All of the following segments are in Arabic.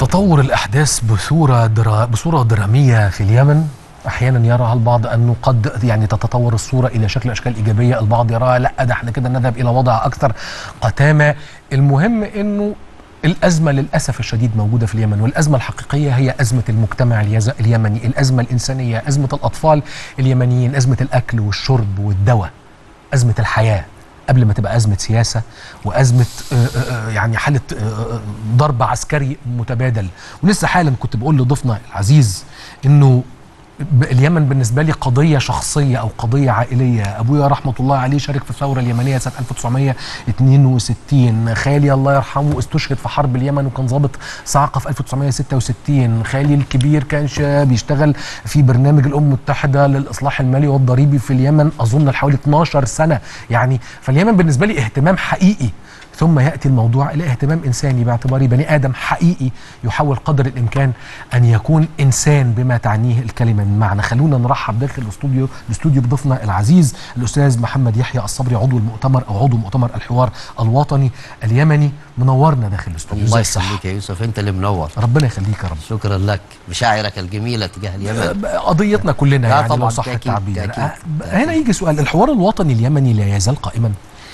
تطور الأحداث بصورة درامية في اليمن. أحيانا يرى البعض أنه قد تتطور الصورة إلى أشكال إيجابية، البعض يرى لا، ده احنا كده نذهب إلى وضع أكثر قتامة. المهم أنه الأزمة للأسف الشديد موجودة في اليمن، والأزمة الحقيقية هي أزمة المجتمع اليمني، الأزمة الإنسانية، أزمة الأطفال اليمنيين، أزمة الأكل والشرب والدواء، أزمة الحياة قبل ما تبقى أزمة سياسة وأزمة حالة ضرب عسكري متبادل. ولسه حالا كنت بقول لضيفنا العزيز إنه اليمن بالنسبة لي قضية شخصية أو قضية عائلية. أبويا رحمة الله عليه شارك في الثورة اليمنية سنة 1962، خالي الله يرحمه استشهد في حرب اليمن وكان ضابط صاعقة في 1966، خالي الكبير كان بيشتغل في برنامج الأمم المتحدة للإصلاح المالي والضريبي في اليمن أظن حوالي 12 سنة. فاليمن بالنسبة لي اهتمام حقيقي، ثم يأتي الموضوع إلى اهتمام إنساني باعتباري بني آدم حقيقي يحاول قدر الإمكان أن يكون إنسان بما تعنيه الكلمة من معنى. خلونا نرحب داخل الاستوديو بضيفنا العزيز الأستاذ محمد يحيى الصبري، عضو مؤتمر الحوار الوطني اليمني. منورنا داخل الاستوديو. الله يخليك يا يوسف، أنت اللي منور. ربنا يخليك يا رب. شكرا لك، مشاعرك الجميلة تجاه اليمن قضيتنا كلنا طبعا لو صح التعبير. هنا يجي سؤال، الحوار الوطني اليمني لا يزال قائما؟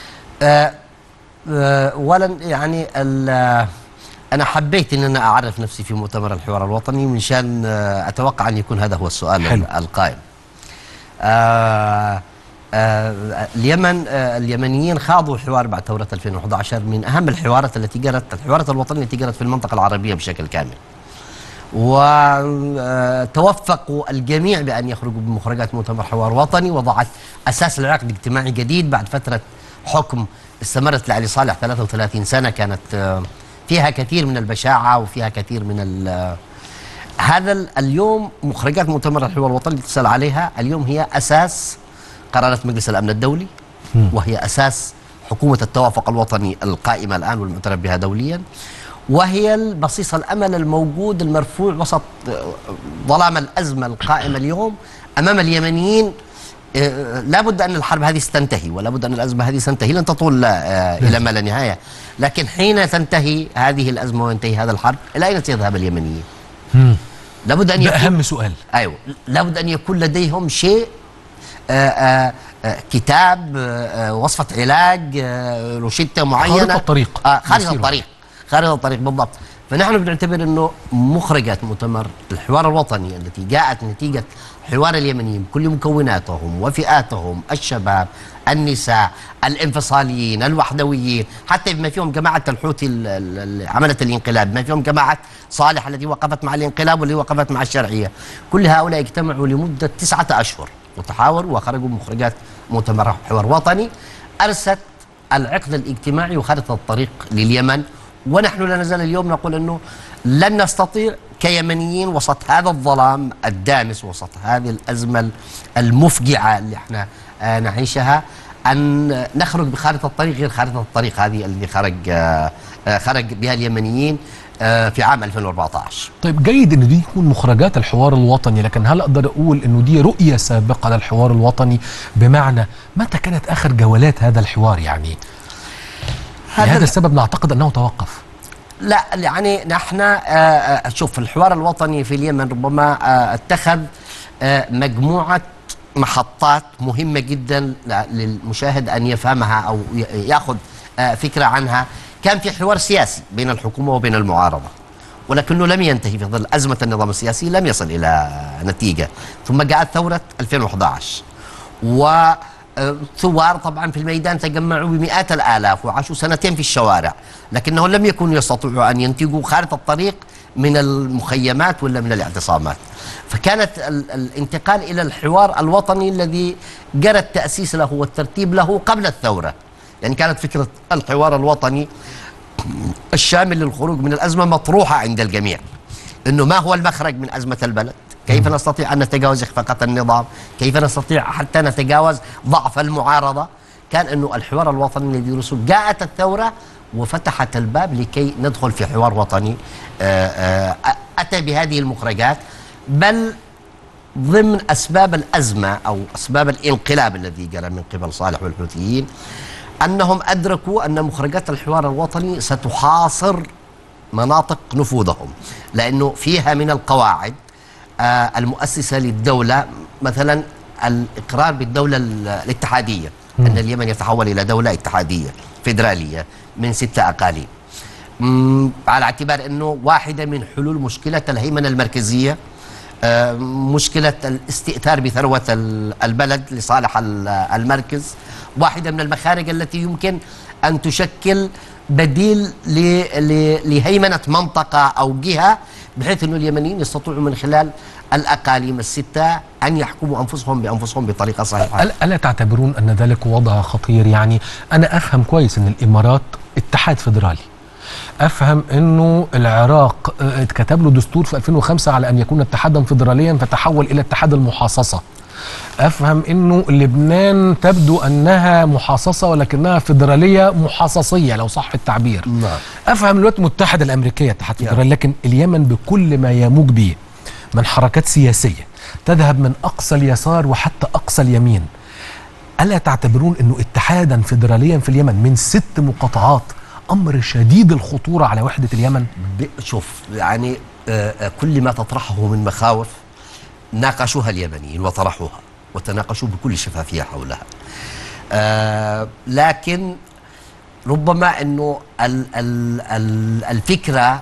اولا انا حبيت ان انا اعرف نفسي في مؤتمر الحوار الوطني منشان اتوقع ان يكون هذا هو السؤال حلو. القائم. اليمن اليمنيين خاضوا حوار بعد ثورة 2011 من اهم الحوارات الوطنية التي جرت في المنطقة العربية بشكل كامل، وتوفقوا الجميع بأن يخرجوا بمخرجات مؤتمر حوار وطني وضعت أساس لعقد اجتماعي جديد بعد فترة حكم استمرت لعلي صالح 33 سنة، كانت فيها كثير من البشاعة وفيها كثير من هذا اليوم مخرجات مؤتمر الحوار الوطني اللي تسأل عليها اليوم هي أساس قرارات مجلس الأمن الدولي، وهي أساس حكومة التوافق الوطني القائمة الآن والمعترف بها دوليا، وهي البصيص الأمل الموجود المرفوع وسط ظلام الأزمة القائمة اليوم أمام اليمنيين. لا بد أن الحرب هذه ستنتهي، ولا بد أن الأزمة هذه ستنتهي، لن تطول إلى ما لا نهاية، لكن حين تنتهي هذه الأزمة وينتهي هذا الحرب إلى أين سيذهب اليمنيين؟ لابد أن يكون أهم سؤال. أيوه، لابد أن يكون لديهم شيء، كتاب، وصفة علاج، روشتة معينة، خارطة الطريق، خارطة الطريق بالضبط. فنحن بنعتبر أنه مخرجات مؤتمر الحوار الوطني التي جاءت نتيجة حوار اليمنيين بكل مكوناتهم وفئاتهم، الشباب، النساء، الانفصاليين، الوحدويين، حتى بما فيهم جماعة الحوثي اللي عملت الانقلاب، بما فيهم جماعة صالح التي وقفت مع الانقلاب واللي وقفت مع الشرعية، كل هؤلاء اجتمعوا لمدة 9 أشهر وتحاوروا وخرجوا بمخرجات مؤتمر حوار وطني أرست العقد الاجتماعي وخارطة الطريق لليمن. ونحن لا نزال اليوم نقول أنه لن نستطيع كيمنيين وسط هذا الظلام الدامس، وسط هذه الأزمة المفجعة اللي احنا نعيشها، أن نخرج بخارطة الطريق غير خارطة الطريق هذه اللي خرج بها اليمنيين في عام 2014. طيب، جيد ان دي تكون مخرجات الحوار الوطني، لكن هل اقدر اقول انه دي رؤية سابقة للحوار الوطني؟ بمعنى متى كانت اخر جولات هذا الحوار؟ لهذا السبب نعتقد انه توقف. لا، نحن شوف، الحوار الوطني في اليمن ربما اتخذ مجموعة محطات مهمة جدا للمشاهد أن يفهمها أو يأخذ فكرة عنها. كان في حوار سياسي بين الحكومة وبين المعارضة، ولكنه لم ينتهي في ظل أزمة النظام السياسي، لم يصل إلى نتيجة. ثم جاءت ثورة 2011 وثوار طبعا في الميدان تجمعوا بمئات الآلاف وعاشوا سنتين في الشوارع، لكنهم لم يكونوا يستطيعوا أن ينتجوا خارطة الطريق من المخيمات ولا من الاعتصامات. فكانت الانتقال إلى الحوار الوطني الذي جرى التأسيس له والترتيب له قبل الثورة. كانت فكرة الحوار الوطني الشامل للخروج من الأزمة مطروحة عند الجميع، أنه ما هو المخرج من أزمة البلد، كيف نستطيع أن نتجاوز إخفاقات النظام، كيف نستطيع حتى نتجاوز ضعف المعارضة. كان أنه الحوار الوطني الذي رسل جاءت الثورة وفتحت الباب لكي ندخل في حوار وطني أتى بهذه المخرجات. بل ضمن أسباب الأزمة أو أسباب الانقلاب الذي جرى من قبل صالح والحوثيين أنهم أدركوا أن مخرجات الحوار الوطني ستحاصر مناطق نفوذهم، لأنه فيها من القواعد المؤسسة للدولة، مثلا الإقرار بالدولة الاتحادية، أن اليمن يتحول إلى دولة اتحادية فيدرالية من 6 أقاليم، على اعتبار أنه واحدة من حلول مشكلة الهيمنة المركزية، مشكلة الاستئثار بثروة البلد لصالح المركز، واحدة من المخارج التي يمكن أن تشكل بديل لهيمنة منطقة أو جهة، بحيث أن اليمنيين يستطيعوا من خلال الأقاليم ال6 أن يحكموا أنفسهم بأنفسهم بطريقة صحيحة. ألا تعتبرون أن ذلك وضع خطير؟ يعني أنا أفهم كويس أن الإمارات اتحاد فيدرالي، أفهم أنه العراق اتكتب له دستور في 2005 على أن يكون اتحادا فيدراليا فتحول إلى اتحاد المحاصصة، أفهم أنه لبنان تبدو أنها محاصصة ولكنها فيدرالية محاصصية لو صح التعبير. أفهم الولايات المتحدة الأمريكية اتحاد فيدرالي، لكن اليمن بكل ما يموج به من حركات سياسية تذهب من أقصى اليسار وحتى أقصى اليمين، ألا تعتبرون أنه اتحادا فيدراليا في اليمن من 6 مقاطعات أمر شديد الخطورة على وحدة اليمن؟ شوف، يعني كل ما تطرحه من مخاوف ناقشوها اليمنيين وطرحوها وتناقشوا بكل شفافية حولها، لكن ربما أنه الفكرة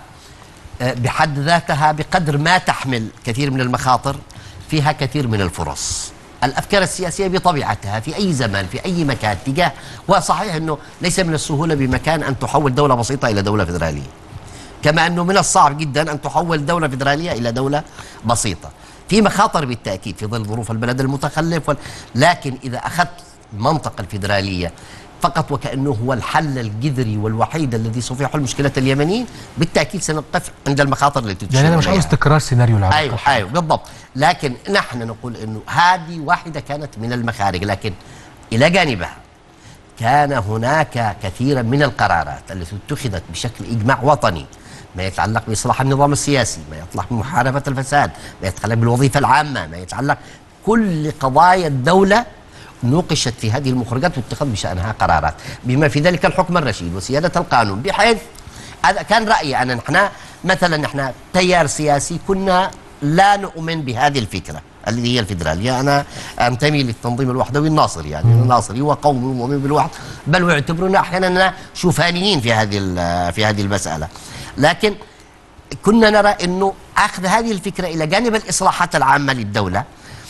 بحد ذاتها بقدر ما تحمل كثير من المخاطر فيها كثير من الفرص. الأفكار السياسية بطبيعتها في أي زمان في أي مكان تجاه، وصحيح أنه ليس من السهولة بمكان أن تحول دولة بسيطة إلى دولة فيدرالية، كما أنه من الصعب جدا أن تحول دولة فيدرالية إلى دولة بسيطة. في مخاطر بالتأكيد في ظل ظروف البلد المتخلف، لكن إذا أخذت المنطقة الفيدرالية فقط وكأنه هو الحل الجذري والوحيد الذي سوف يحل مشكلة اليمنيين، بالتأكيد سنقف عند المخاطر التي تشير. يعني أنا مش عاوز تكرار سيناريو العراق. أيوه بالضبط، لكن نحن نقول أنه هذه واحدة كانت من المخارج، لكن إلى جانبها كان هناك كثيرا من القرارات التي اتخذت بشكل إجماع وطني، ما يتعلق بإصلاح النظام السياسي، ما يتعلق بمحاربة الفساد، ما يتعلق بالوظيفة العامة، ما يتعلق كل قضايا الدولة نوقشت في هذه المخرجات واتخذ بشأنها قرارات، بما في ذلك الحكم الرشيد وسيادة القانون. بحيث هذا كان رأيي أنا، نحن تيار سياسي كنا لا نؤمن بهذه الفكرة اللي هي الفيدرالية. أنا أنتمي للتنظيم الوحدوي الناصري، يعني الناصري وقوم مؤمن بالوحد، بل ويعتبرون أحيانا شوفانيين في هذه المسألة. لكن كنا نرى أنه أخذ هذه الفكرة إلى جانب الإصلاحات العامة للدولة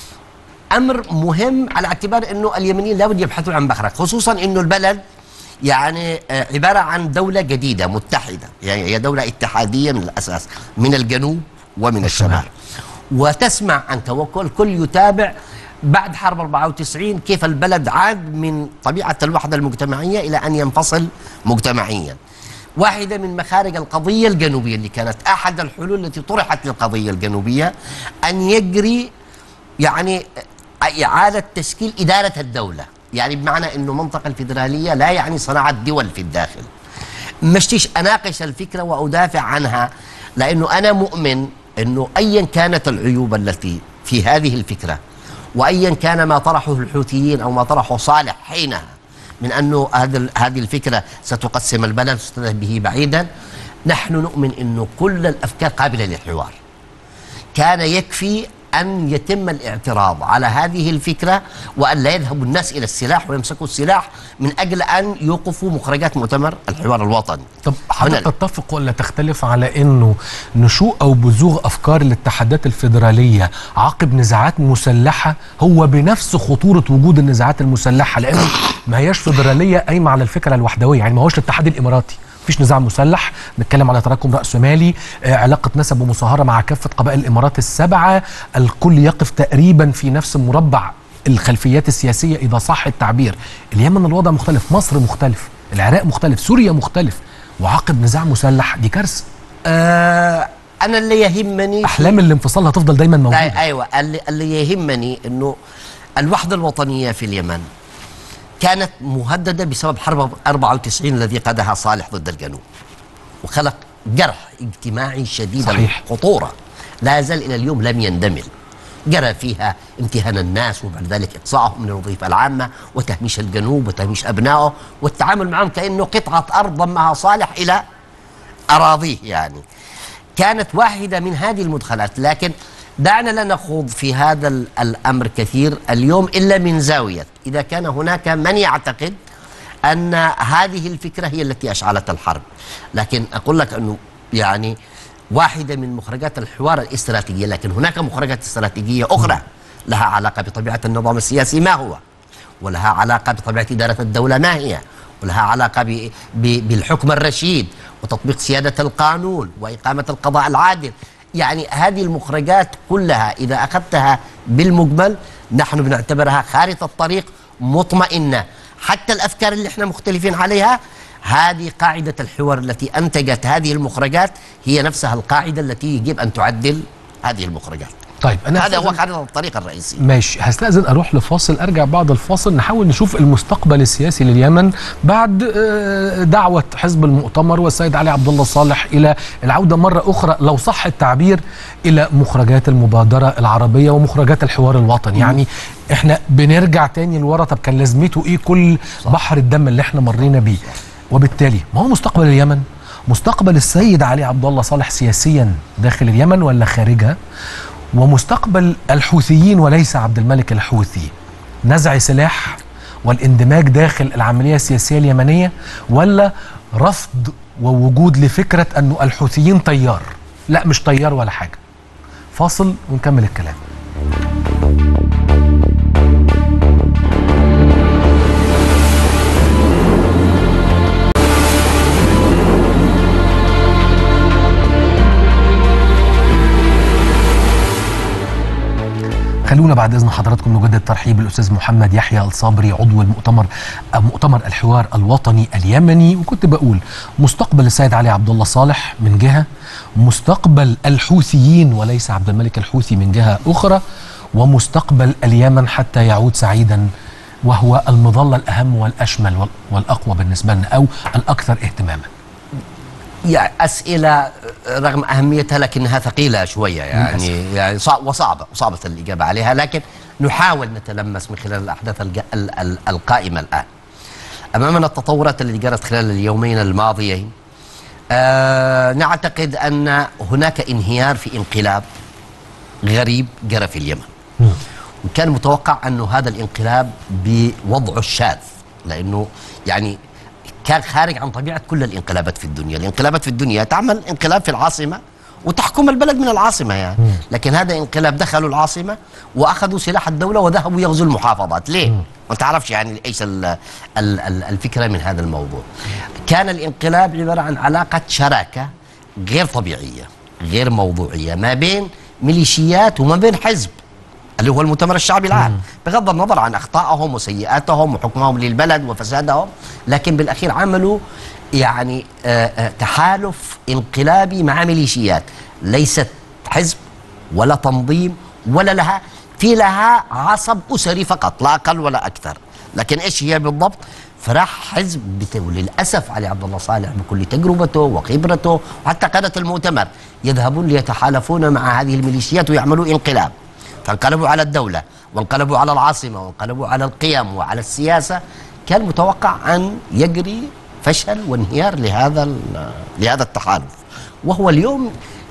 أمر مهم، على اعتبار أنه اليمنيين لابد يبحثوا عن مخرج، خصوصا أنه البلد يعني عبارة عن دولة جديدة متحدة، يعني هي دولة اتحادية من الأساس، من الجنوب ومن الشمال، وتسمع عن توكل كل يتابع بعد حرب 94 كيف البلد عاد من طبيعة الوحدة المجتمعية إلى أن ينفصل مجتمعيا. واحدة من مخارج القضية الجنوبية اللي كانت أحد الحلول التي طرحت للقضية الجنوبية أن يجري يعني إعادة تشكيل إدارة الدولة، يعني بمعنى أنه منطقة الفيدرالية لا يعني صناعة دول في الداخل. مشتيش أناقش الفكرة وأدافع عنها، لأنه أنا مؤمن أنه أيا كانت العيوب التي في هذه الفكرة، وأيا كان ما طرحه الحوثيين أو ما طرحه صالح حينها من أنه هذه الفكرة ستقسم البلد وستذهب به بعيدا، نحن نؤمن أنه كل الأفكار قابلة للحوار. كان يكفي أن يتم الاعتراض على هذه الفكرة وأن لا يذهب الناس إلى السلاح ويمسكوا السلاح من أجل أن يوقفوا مخرجات مؤتمر الحوار الوطني. طب حضرتك تتفق ولا تختلف على أنه نشوء أو بزوغ أفكار الاتحادات الفيدرالية عقب نزاعات مسلحة هو بنفس خطورة وجود النزاعات المسلحة، لأنه ما هياش فيدرالية قايمة على الفكرة الوحدوية، يعني ما هوش الاتحاد الإماراتي، مفيش نزاع مسلح، نتكلم على تراكم رأسمالي، علاقة نسب ومصاهرة مع كافة قبائل الإمارات ال7، الكل يقف تقريبا في نفس مربع الخلفيات السياسية إذا صح التعبير. اليمن الوضع مختلف، مصر مختلف، العراق مختلف، سوريا مختلف، وعقب نزاع مسلح دي كارثة. أنا اللي يهمني أحلام الانفصال هتفضل دايما موجودة. أيوة، اللي يهمني أنه الوحدة الوطنية في اليمن كانت مهددة بسبب حرب 94 الذي قادها صالح ضد الجنوب، وخلق جرح اجتماعي شديد الخطورة لا زال إلى اليوم لم يندمل. جرى فيها امتهان الناس وبعد ذلك إقصائهم من الوظيفة العامة وتهميش الجنوب وتهميش أبنائه والتعامل معهم كأنه قطعة أرض ضمها صالح إلى أراضيه يعني. كانت واحدة من هذه المدخلات. لكن دعنا لا نخوض في هذا الأمر كثير اليوم إلا من زاوية إذا كان هناك من يعتقد أن هذه الفكرة هي التي أشعلت الحرب. لكن أقول لك أنه يعني واحدة من مخرجات الحوار الاستراتيجية، لكن هناك مخرجات استراتيجية أخرى لها علاقة بطبيعة النظام السياسي ما هو، ولها علاقة بطبيعة إدارة الدولة ما هي، ولها علاقة بالحكم الرشيد وتطبيق سيادة القانون وإقامة القضاء العادل. يعني هذه المخرجات كلها إذا أخذتها بالمجمل نحن بنعتبرها خارطة الطريق مطمئنة. حتى الأفكار اللي احنا مختلفين عليها، هذه قاعدة الحوار التي أنتجت هذه المخرجات هي نفسها القاعدة التي يجب أن تعدل هذه المخرجات. طيب هذا هو خارطة الطريق الرئيسي. ماشي، هستأذن أروح لفاصل، أرجع بعد الفاصل نحاول نشوف المستقبل السياسي لليمن بعد دعوة حزب المؤتمر والسيد علي عبد الله صالح إلى العودة مرة أخرى لو صح التعبير إلى مخرجات المبادرة العربية ومخرجات الحوار الوطني. يعني إحنا بنرجع تاني لورا، طب كان لازمته إيه كل بحر الدم اللي إحنا مرينا بيه؟ وبالتالي ما هو مستقبل اليمن؟ مستقبل السيد علي عبد الله صالح سياسيا داخل اليمن ولا خارجها؟ ومستقبل الحوثيين وليس عبد الملك الحوثي، نزع سلاح والاندماج داخل العملية السياسية اليمنية، ولا رفض ووجود لفكرة أنه الحوثيين طيار؟ لا مش طيار ولا حاجة. فاصل ونكمل الكلام. خلونا بعد إذن حضراتكم نجدد ترحيب الأستاذ محمد يحيى الصابري عضو مؤتمر الحوار الوطني اليمني. وكنت بقول مستقبل السيد علي عبد الله صالح من جهة، مستقبل الحوثيين وليس عبد الملك الحوثي من جهة أخرى، ومستقبل اليمن حتى يعود سعيدا وهو المظلة الأهم والأشمل والأقوى بالنسبة لنا أو الأكثر اهتماما. يعني أسئلة رغم أهميتها لكنها ثقيلة شوية يعني وصعبة الإجابة عليها، لكن نحاول نتلمس من خلال الأحداث القائمة الآن. أمامنا التطورات التي جرت خلال اليومين الماضيين. نعتقد أن هناك انهيار في انقلاب غريب جرى في اليمن، وكان متوقع أن هذا الانقلاب بوضعه الشاذ، لأنه يعني كان خارج عن طبيعة كل الانقلابات في الدنيا. الانقلابات في الدنيا تعمل انقلاب في العاصمة وتحكم البلد من العاصمة يعني. لكن هذا انقلاب دخلوا العاصمة وأخذوا سلاح الدولة وذهبوا يغزوا المحافظات. ليه؟ ما تعرفش يعني إيش الفكرة من هذا الموضوع. كان الانقلاب عبارة عن علاقة شراكة غير طبيعية غير موضوعية ما بين ميليشيات وما بين حزب اللي هو المؤتمر الشعبي العام، بغض النظر عن أخطائهم وسيئاتهم وحكمهم للبلد وفسادهم، لكن بالأخير عملوا يعني تحالف انقلابي مع ميليشيات ليست حزب ولا تنظيم ولا لها عصب أسري فقط لا أقل ولا أكثر. لكن إيش هي بالضبط؟ فراح حزب للأسف علي عبد الله صالح بكل تجربته وخبرته وحتى قادة المؤتمر يذهبون ليتحالفون مع هذه الميليشيات ويعملوا انقلاب، فانقلبوا على الدولة وانقلبوا على العاصمة وانقلبوا على القيم وعلى السياسة. كان متوقع أن يجري فشل وانهيار لهذا التحالف، وهو اليوم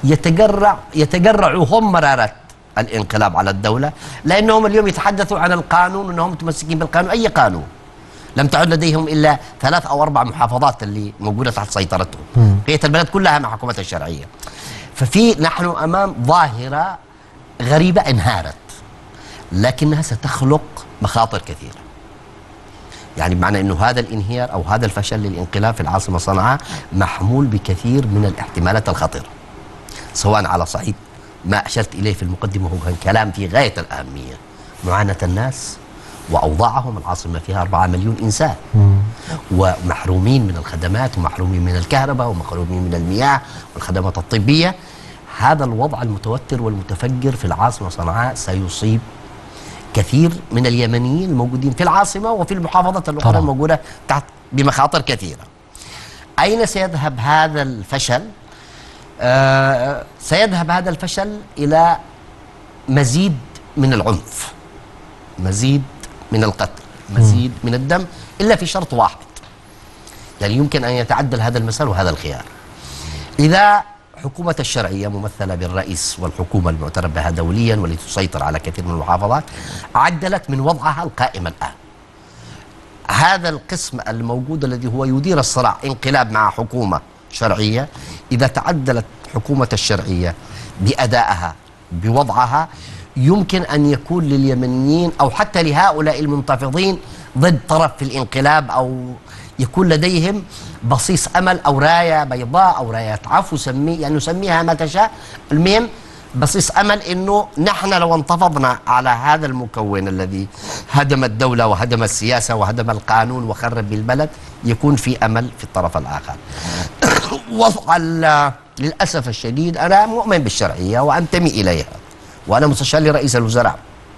يتجرع هم مرارة الانقلاب على الدولة، لأنهم اليوم يتحدثوا عن القانون وأنهم متمسكين بالقانون. أي قانون؟ لم تعد لديهم إلا 3 أو 4 محافظات اللي موجودة تحت سيطرتهم، بقية البلد كلها مع حكومتها الشرعية. نحن أمام ظاهرة غريبة انهارت، لكنها ستخلق مخاطر كثيرة. يعني بمعنى أنه هذا الانهيار أو هذا الفشل للانقلاب في العاصمة صنعاء محمول بكثير من الاحتمالات الخطيرة، سواء على صعيد ما أشرت إليه في المقدمة، هو كان كلام في غاية الأهمية، معاناة الناس وأوضاعهم. العاصمة فيها 4 مليون إنسان ومحرومين من الخدمات ومحرومين من الكهرباء ومحرومين من المياه والخدمات الطبية. هذا الوضع المتوتر والمتفجر في العاصمة صنعاء سيصيب كثير من اليمنيين الموجودين في العاصمة وفي المحافظات الأخرى الموجودة تحت بمخاطر كثيرة. أين سيذهب هذا الفشل؟ سيذهب هذا الفشل إلى مزيد من العنف، مزيد من القتل، مزيد من الدم، إلا في شرط واحد، يعني يمكن أن يتعدل هذا المسار وهذا الخيار. إذا حكومة الشرعية ممثلة بالرئيس والحكومة المعترف بها دوليا والتي تسيطر على كثير من المحافظات عدلت من وضعها القائم الآن، هذا القسم الموجود الذي هو يدير الصراع انقلاب مع حكومة شرعية، إذا تعدلت حكومة الشرعية بأدائها بوضعها يمكن أن يكون لليمنيين أو حتى لهؤلاء المنتفضين ضد طرف في الانقلاب أو يكون لديهم بصيص أمل أو راية بيضاء أو راية عفو يعني نسميها ما تشاء، المهم بصيص أمل إنه نحن لو انتفضنا على هذا المكون الذي هدم الدولة وهدم السياسة وهدم القانون وخرب البلد يكون في أمل في الطرف الآخر. وضع للأسف الشديد أنا مؤمن بالشرعية وأنتمي إليها وأنا مستشار لرئيس الوزراء،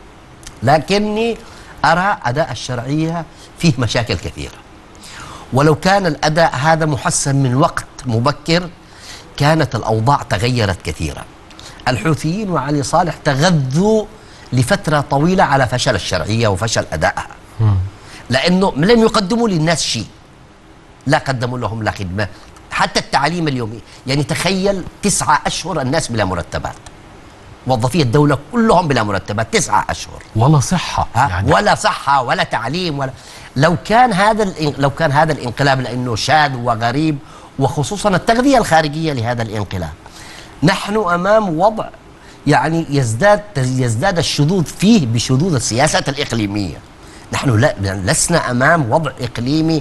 لكني أرى أداء الشرعية فيه مشاكل كثيرة، ولو كان الأداء هذا محسن من وقت مبكر كانت الأوضاع تغيرت كثيرا. الحوثيين وعلي صالح تغذوا لفترة طويلة على فشل الشرعية وفشل أدائها، لأنه لم يقدموا للناس شيء، لا قدموا لهم لا خدمة، حتى التعليم اليومي، يعني تخيل 9 أشهر الناس بلا مرتبات، موظفي الدولة كلهم بلا مرتبات 9 أشهر، ولا صحة يعني ولا صحة ولا تعليم ولا لو كان هذا الانقلاب لأنه شاذ وغريب، وخصوصا التغذية الخارجية لهذا الانقلاب، نحن أمام وضع يعني يزداد الشذوذ فيه بشذوذ السياسات الإقليمية. نحن لسنا أمام وضع إقليمي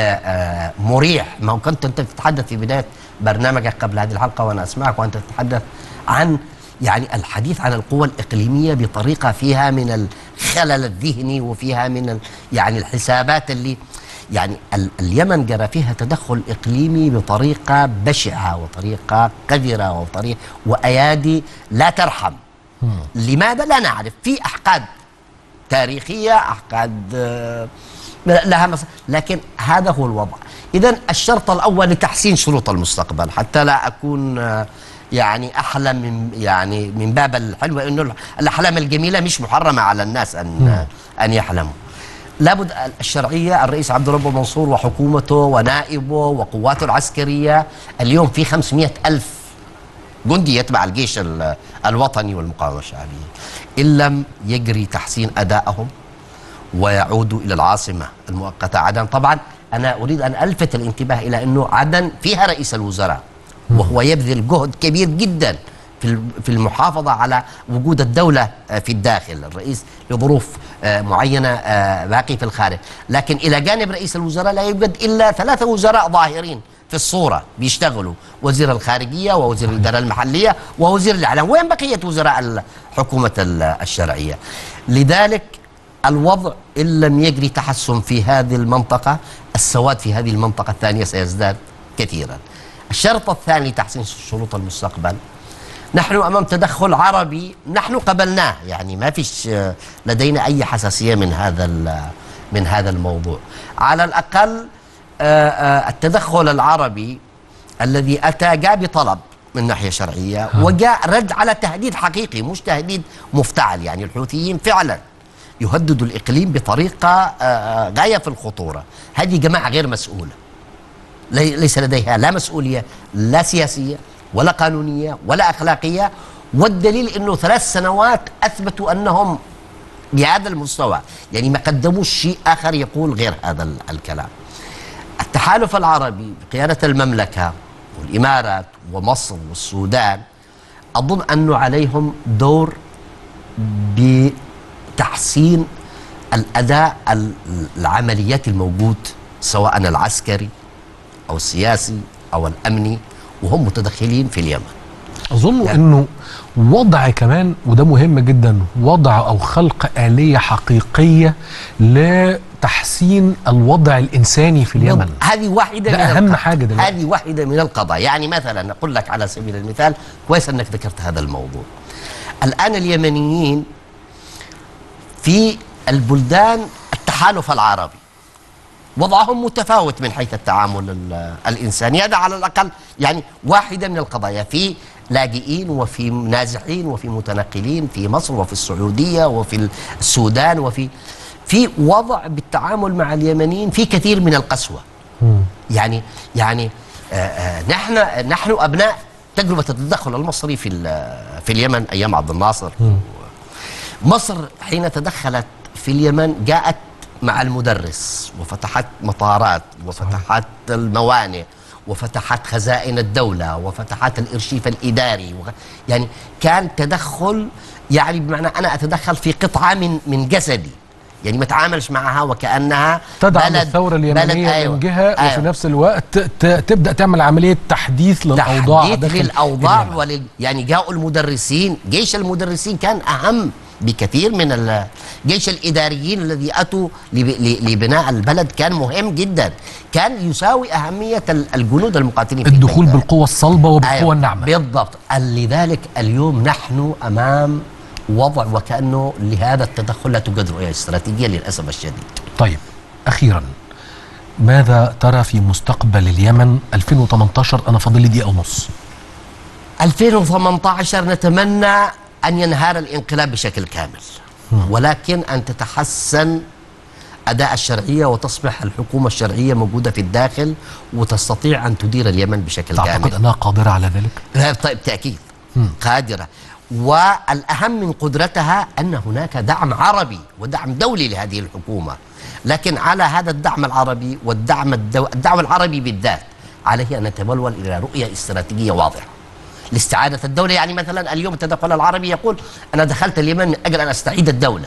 مريح. ما كنت أنت تتحدث في بداية برنامجك قبل هذه الحلقة وأنا أسمعك وأنت تتحدث عن يعني الحديث عن القوى الإقليمية بطريقة فيها من الخلل الذهني وفيها من يعني الحسابات اللي يعني اليمن جرى فيها تدخل إقليمي بطريقة بشعة وطريقة قذرة وأيادي لا ترحم. لماذا؟ لا نعرف. في أحقاد تاريخية، أحقاد لها لكن هذا هو الوضع. إذن الشرط الأول لتحسين شروط المستقبل، حتى لا أكون يعني أحلم من باب الحلم، إنه الأحلام الجميلة مش محرمة على الناس أن يحلموا. لابد الشرعية، الرئيس عبد الرب منصور وحكومته ونائبه وقواته العسكرية، اليوم في 500,000 جندي يتبع الجيش الوطني والمقاومة الشعبية، إن لم يجري تحسين أدائهم ويعودوا إلى العاصمة المؤقتة عدن. طبعا أنا أريد أن ألفت الانتباه إلى أنه عدن فيها رئيس الوزراء، وهو يبذل جهد كبير جدا في المحافظة على وجود الدولة في الداخل، الرئيس لظروف معينة باقي في الخارج، لكن إلى جانب رئيس الوزراء لا يوجد إلا 3 وزراء ظاهرين في الصورة بيشتغلوا، وزير الخارجية ووزير الإدارة المحلية ووزير الإعلام. وين بقية وزراء حكومة الشرعية؟ لذلك الوضع إن لم يجري تحسن في هذه المنطقة، السواد في هذه المنطقة الثانية سيزداد كثيرا. الشرط الثاني لتحسين شروط المستقبل، نحن أمام تدخل عربي نحن قبلناه، يعني ما فيش لدينا أي حساسية من هذا الموضوع. على الأقل التدخل العربي الذي أتى جاء بطلب من ناحية شرعية، وجاء رد على تهديد حقيقي مش تهديد مفتعل. يعني الحوثيين فعلا يهددوا الإقليم بطريقة غاية في الخطورة. هذه جماعة غير مسؤولة، ليس لديها لا مسؤولية لا سياسية ولا قانونية ولا أخلاقية، والدليل أنه 3 سنوات أثبتوا أنهم بهذا المستوى، يعني ما قدموش شيء آخر يقول غير هذا الكلام. التحالف العربي بقيادة المملكة والإمارات ومصر والسودان أظن أنه عليهم دور بتحسين الأداء العمليات الموجود، سواء العسكري أو السياسي أو الأمني، وهم متدخلين في اليمن. أظن يعني أنه وضع كمان، وده مهم جدا، وضع أو خلق آلية حقيقية لتحسين الوضع الإنساني في اليمن. هذه واحدة من أهم حاجة دلوقتي. هذه واحدة من القضايا. يعني مثلا أقول لك على سبيل المثال، كويس أنك ذكرت هذا الموضوع. الآن اليمنيين في البلدان التحالف العربي وضعهم متفاوت من حيث التعامل الإنساني. هذا على الأقل يعني واحدة من القضايا. في لاجئين وفي نازحين وفي متنقلين في مصر وفي السعودية وفي السودان، في وضع بالتعامل مع اليمنيين في كثير من القسوة. يعني نحن ابناء تجربه التدخل المصري في اليمن ايام عبد الناصر. مصر حين تدخلت في اليمن جاءت مع المدرس وفتحت مطارات وفتحت الموانئ وفتحت خزائن الدولة وفتحت الإرشيف الإداري يعني كان تدخل، يعني بمعنى أنا أتدخل في قطعة من جسدي، يعني ما تعاملش معها وكأنها تدعم الثورة اليمنية أيوة من جهة وفي نفس الوقت تبدأ تعمل عملية تحديث للأوضاع يعني جاءوا المدرسين، جيش المدرسين كان أهم بكثير من جيش الإداريين الذي أتوا لبناء البلد، كان مهم جدا، كان يساوي أهمية الجنود المقاتلين في الدخول بالقوة الصلبة وبالقوة الناعمة. بالضبط. لذلك اليوم نحن أمام وضع وكأنه لهذا التدخل لا توجد رؤية استراتيجية للأسف الشديد. طيب أخيرا، ماذا ترى في مستقبل اليمن 2018؟ أنا فاضل لي دقيقة ونص. 2018 نتمنى أن ينهار الانقلاب بشكل كامل، ولكن أن تتحسن أداء الشرعية وتصبح الحكومة الشرعية موجودة في الداخل وتستطيع أن تدير اليمن بشكل كامل. تعتقد أنها قادرة على ذلك؟ طيب بالتأكيد قادرة، والأهم من قدرتها أن هناك دعم عربي ودعم دولي لهذه الحكومة، لكن على هذا الدعم العربي والدعم الدعم العربي بالذات عليه أن نتبلور إلى رؤية استراتيجية واضحة لاستعادة الدولة. يعني مثلا اليوم التدخل العربي يقول أنا دخلت اليمن من أجل أن أستعيد الدولة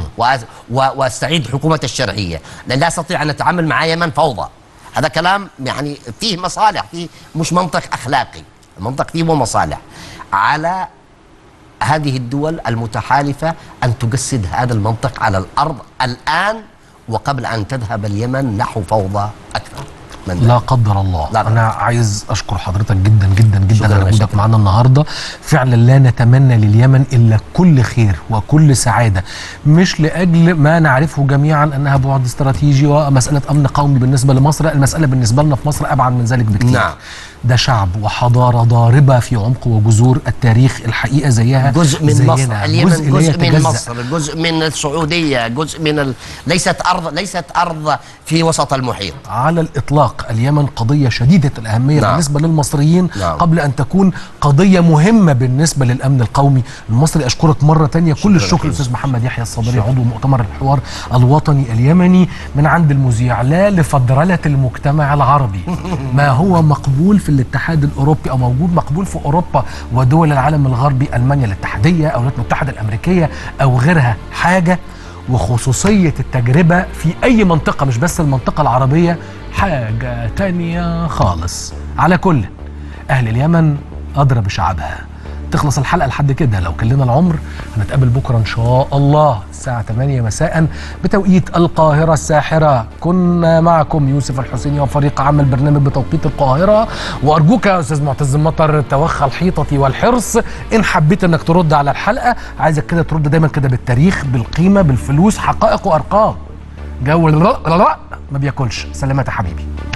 وأستعيد حكومة الشرعية، لأن لا أستطيع أن أتعامل مع يمن فوضى. هذا كلام يعني فيه مصالح، فيه مش منطق أخلاقي، المنطق فيه مصالح. على هذه الدول المتحالفة أن تجسد هذا المنطق على الأرض الآن وقبل أن تذهب اليمن نحو فوضى أكثر. لا قدر الله. لا. أنا عايز أشكر حضرتك جدا جدا جدا على وجودك معنا النهاردة. فعلا لا نتمنى لليمن إلا كل خير وكل سعادة، مش لأجل ما نعرفه جميعا أنها بعد استراتيجي ومسألة أمن قومي بالنسبة لمصر، المسألة بالنسبة لنا في مصر أبعد من ذلك بكثير. نعم. ده شعب وحضارة ضاربة في عمق وجذور التاريخ الحقيقة زيها جزء من زينا. مصر، اليمن جزء من مصر، جزء من السعودية، جزء من ليست أرض في وسط المحيط على الإطلاق. اليمن قضية شديدة الأهمية نعم. بالنسبة للمصريين نعم. قبل أن تكون قضية مهمة بالنسبة للأمن القومي المصري. أشكرك مرة تانية، كل الشكر الأستاذ محمد يحيى الصدري عضو مؤتمر الحوار الوطني اليمني من عند المذيع. لا لفدرلة المجتمع العربي ما هو مقبول في الاتحاد الأوروبي أو موجود مقبول في أوروبا ودول العالم الغربي، ألمانيا الاتحادية أو الولايات المتحدة الأمريكية أو غيرها حاجة، وخصوصية التجربة في أي منطقة مش بس المنطقة العربية حاجة تانية خالص. على كل أهل اليمن أدرى بشعبها. تخلص الحلقة لحد كده، لو كلنا العمر هنتقابل بكرة إن شاء الله الساعة 8 مساء بتوقيت القاهرة الساحرة. كنا معكم يوسف الحسيني وفريق عمل برنامج بتوقيت القاهرة، وأرجوك يا أستاذ معتز المطر توخى الحيطة والحرص إن حبيت إنك ترد على الحلقة. عايزك كده ترد دايما كده بالتاريخ، بالقيمة، بالفلوس، حقائق وأرقام. جو ما بياكلش. سلامات يا حبيبي.